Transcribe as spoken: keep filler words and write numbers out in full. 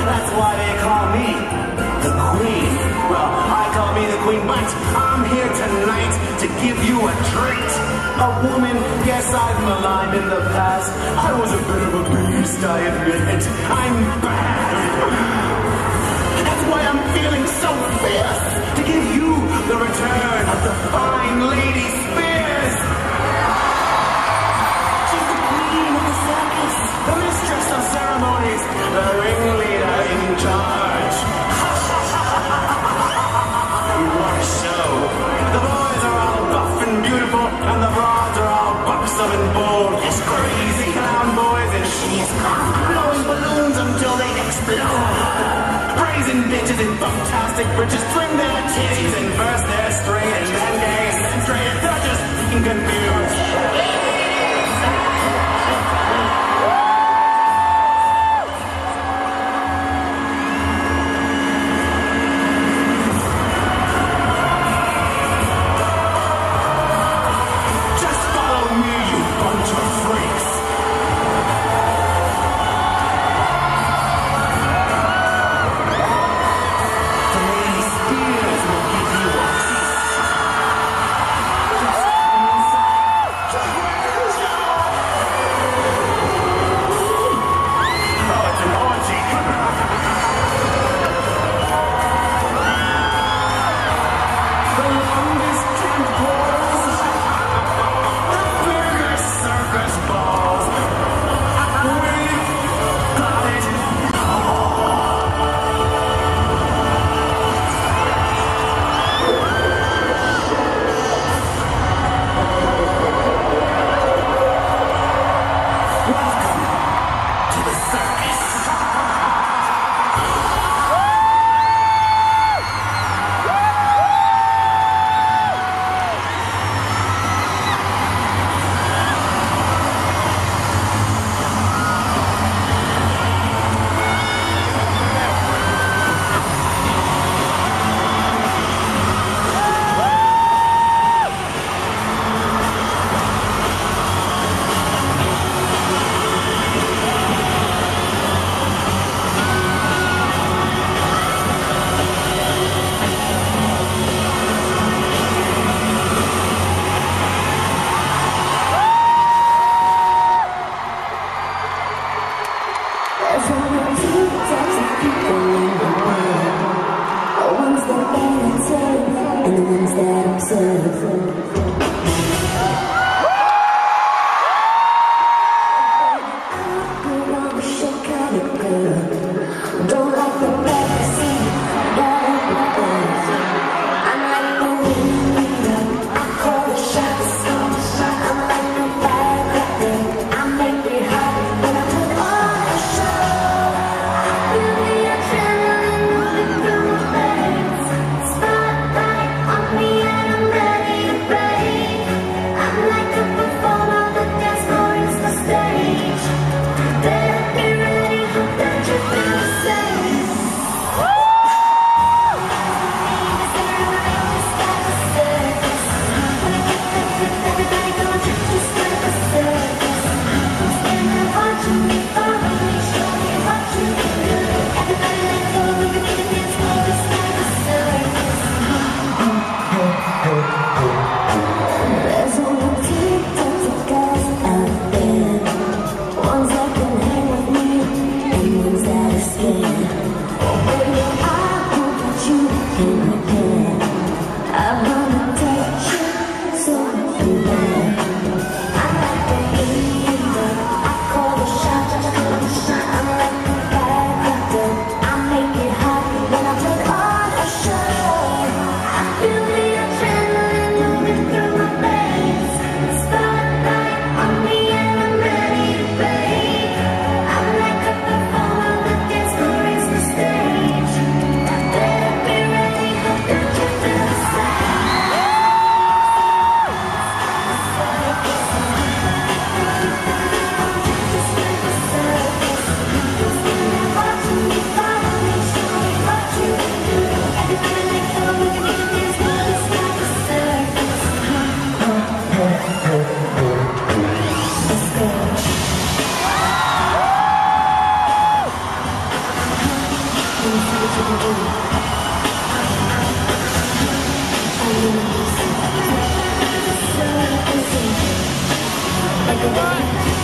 that's why they call me the Queen. Well, I call me the Queen, but I'm here tonight to give you a treat. A woman, yes, I've maligned in the past. I was a bit of a beast, I admit it. I'm bad. That's why I'm feeling so fierce to give you the return of the fine Lady Spears. She's the queen of the circus, the mistress of ceremonies, the ringleader in charge. What a show! The boys are all buff and beautiful, and the broads are all buxom and bold. It's crazy clown boys, and she's blowing balloons until they explode. Praising bitches in fantastic britches, swing their titties and burst their straight, and then gay and then straight. They're just fucking confused. Like a